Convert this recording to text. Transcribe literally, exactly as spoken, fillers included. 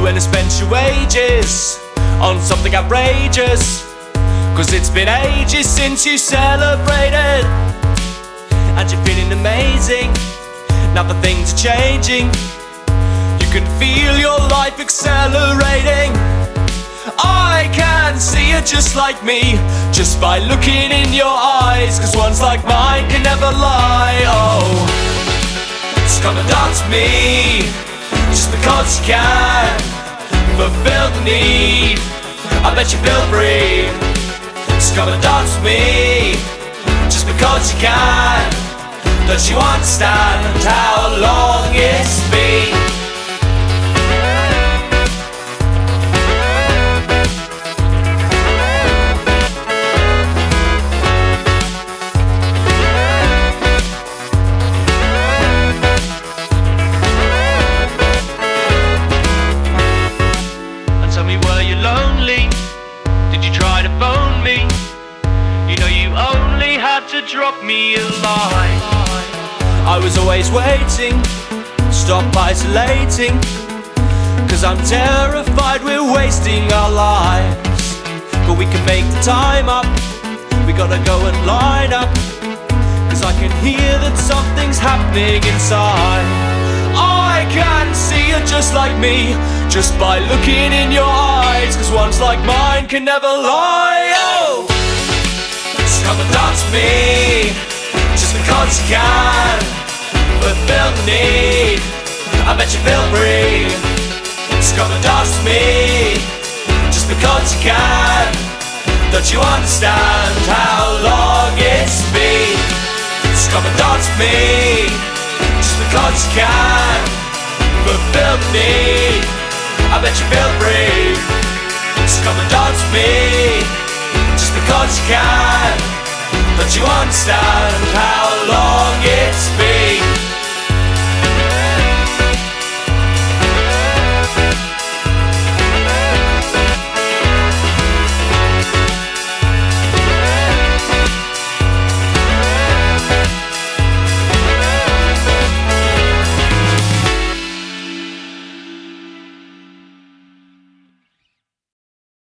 when I spent your wages on something outrageous. Cause it's been ages since you celebrated, and you're feeling amazing. Now that things are changing, you can feel your life accelerating. I can see it just like me, just by looking in your eyes. Cause ones like mine can never lie. Oh, so come and dance with me, just because you can fulfill the need. I bet you feel free. So come and dance with me, just because you can. Don't you understand how long it's been? And tell me, were you lonely? Did you try to phone me? You know you only had to drop me a line. I was always waiting, stop isolating. Cause I'm terrified we're wasting our lives. But we can make the time up, we gotta go and line up. Cause I can hear that something's happening inside. I can see it just like me, just by looking in your eyes. Cause ones like mine can never lie. Oh, so come and dance with me, just because you can fulfill the need. I bet you feel free. So come and dance with me, just because you can. Don't you understand how long it's been? So come and dance with me, just because you can fulfill the need. I bet you feel free. So come and dance with me, just because you can. Don't you understand how long it's been?